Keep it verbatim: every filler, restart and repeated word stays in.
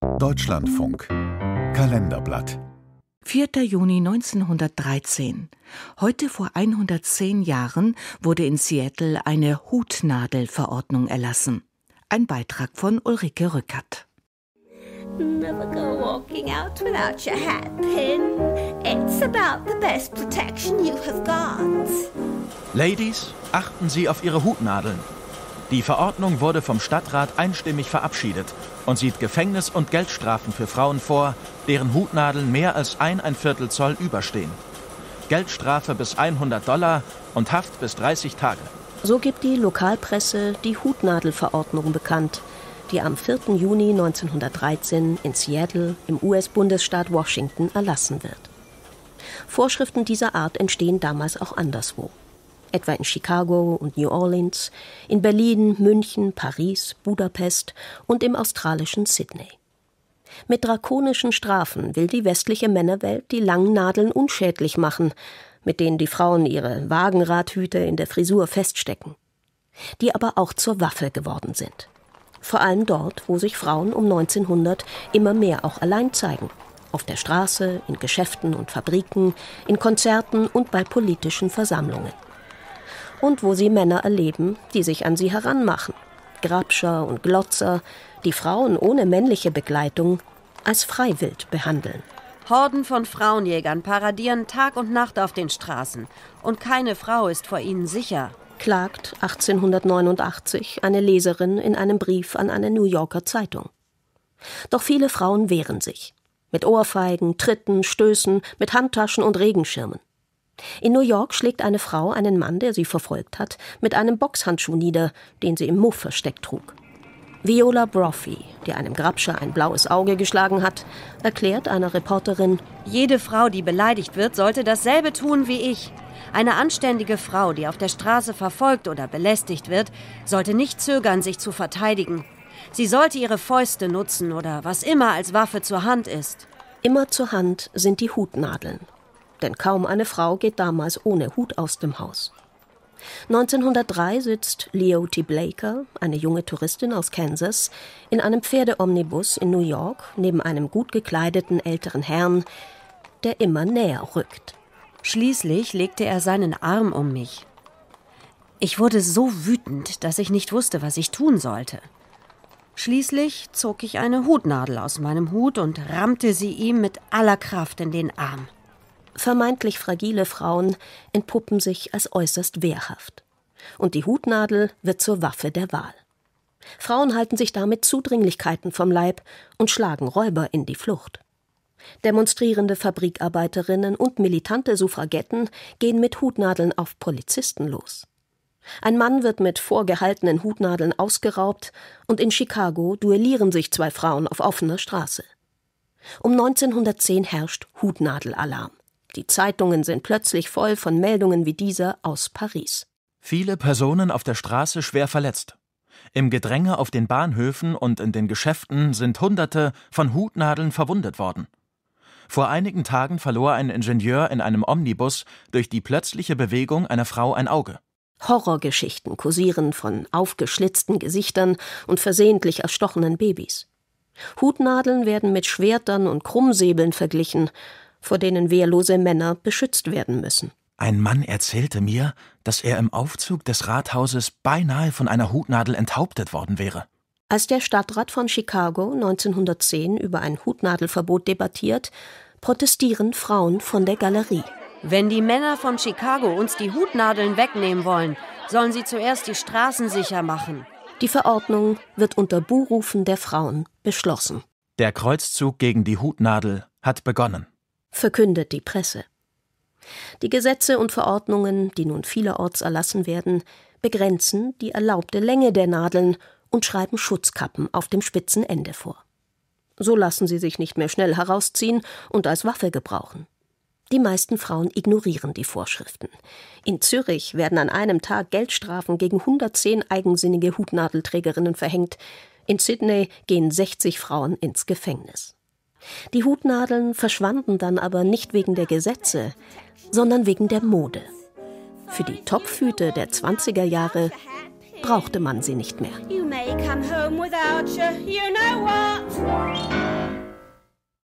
Deutschlandfunk Kalenderblatt vierter Juni neunzehnhundertdreizehn. Heute vor hundertzehn Jahren wurde in Seattle eine Hutnadelverordnung erlassen. Ein Beitrag von Ulrike Rückert. Never go walking out without your hat pin. It's about the best protection you have got. Ladies, achten Sie auf Ihre Hutnadeln. Die Verordnung wurde vom Stadtrat einstimmig verabschiedet und sieht Gefängnis- und Geldstrafen für Frauen vor, deren Hutnadeln mehr als ein ein Viertel Zoll überstehen. Geldstrafe bis hundert Dollar und Haft bis dreißig Tage. So gibt die Lokalpresse die Hutnadelverordnung bekannt, die am vierten Juni neunzehnhundertdreizehn in Seattle im U S-Bundesstaat Washington erlassen wird. Vorschriften dieser Art entstehen damals auch anderswo. Etwa in Chicago und New Orleans, in Berlin, München, Paris, Budapest und im australischen Sydney. Mit drakonischen Strafen will die westliche Männerwelt die langen Nadeln unschädlich machen, mit denen die Frauen ihre Wagenradhüte in der Frisur feststecken, die aber auch zur Waffe geworden sind. Vor allem dort, wo sich Frauen um neunzehnhundert immer mehr auch allein zeigen. Auf der Straße, in Geschäften und Fabriken, in Konzerten und bei politischen Versammlungen. Und wo sie Männer erleben, die sich an sie heranmachen. Grabscher und Glotzer, die Frauen ohne männliche Begleitung als Freiwild behandeln. Horden von Frauenjägern paradieren Tag und Nacht auf den Straßen. Und keine Frau ist vor ihnen sicher, klagt achtzehnhundertneunundachtzig eine Leserin in einem Brief an eine New Yorker Zeitung. Doch viele Frauen wehren sich. Mit Ohrfeigen, Tritten, Stößen, mit Handtaschen und Regenschirmen. In New York schlägt eine Frau einen Mann, der sie verfolgt hat, mit einem Boxhandschuh nieder, den sie im Muff versteckt trug. Viola Brophy, die einem Grabscher ein blaues Auge geschlagen hat, erklärt einer Reporterin: Jede Frau, die beleidigt wird, sollte dasselbe tun wie ich. Eine anständige Frau, die auf der Straße verfolgt oder belästigt wird, sollte nicht zögern, sich zu verteidigen. Sie sollte ihre Fäuste nutzen oder was immer als Waffe zur Hand ist. Immer zur Hand sind die Hutnadeln. Denn kaum eine Frau geht damals ohne Hut aus dem Haus. neunzehnhundertdrei sitzt Leo T. Blaker, eine junge Touristin aus Kansas, in einem Pferdeomnibus in New York neben einem gut gekleideten älteren Herrn, der immer näher rückt. Schließlich legte er seinen Arm um mich. Ich wurde so wütend, dass ich nicht wusste, was ich tun sollte. Schließlich zog ich eine Hutnadel aus meinem Hut und rammte sie ihm mit aller Kraft in den Arm. Vermeintlich fragile Frauen entpuppen sich als äußerst wehrhaft. Und die Hutnadel wird zur Waffe der Wahl. Frauen halten sich damit Zudringlichkeiten vom Leib und schlagen Räuber in die Flucht. Demonstrierende Fabrikarbeiterinnen und militante Suffragetten gehen mit Hutnadeln auf Polizisten los. Ein Mann wird mit vorgehaltenen Hutnadeln ausgeraubt und in Chicago duellieren sich zwei Frauen auf offener Straße. Um neunzehnhundertzehn herrscht Hutnadelalarm. Die Zeitungen sind plötzlich voll von Meldungen wie dieser aus Paris. Viele Personen auf der Straße schwer verletzt. Im Gedränge auf den Bahnhöfen und in den Geschäften sind Hunderte von Hutnadeln verwundet worden. Vor einigen Tagen verlor ein Ingenieur in einem Omnibus durch die plötzliche Bewegung einer Frau ein Auge. Horrorgeschichten kursieren von aufgeschlitzten Gesichtern und versehentlich erstochenen Babys. Hutnadeln werden mit Schwertern und Krummsäbeln verglichen, vor denen wehrlose Männer beschützt werden müssen. Ein Mann erzählte mir, dass er im Aufzug des Rathauses beinahe von einer Hutnadel enthauptet worden wäre. Als der Stadtrat von Chicago neunzehnhundertzehn über ein Hutnadelverbot debattiert, protestieren Frauen von der Galerie. Wenn die Männer von Chicago uns die Hutnadeln wegnehmen wollen, sollen sie zuerst die Straßen sicher machen. Die Verordnung wird unter Buhrufen der Frauen beschlossen. Der Kreuzzug gegen die Hutnadel hat begonnen, verkündet die Presse. Die Gesetze und Verordnungen, die nun vielerorts erlassen werden, begrenzen die erlaubte Länge der Nadeln und schreiben Schutzkappen auf dem spitzen Ende vor. So lassen sie sich nicht mehr schnell herausziehen und als Waffe gebrauchen. Die meisten Frauen ignorieren die Vorschriften. In Zürich werden an einem Tag Geldstrafen gegen hundertzehn eigensinnige Hutnadelträgerinnen verhängt. In Sydney gehen sechzig Frauen ins Gefängnis. Die Hutnadeln verschwanden dann aber nicht wegen der Gesetze, sondern wegen der Mode. Für die Topfhüte der zwanziger Jahre brauchte man sie nicht mehr. You may come home without you, you know what?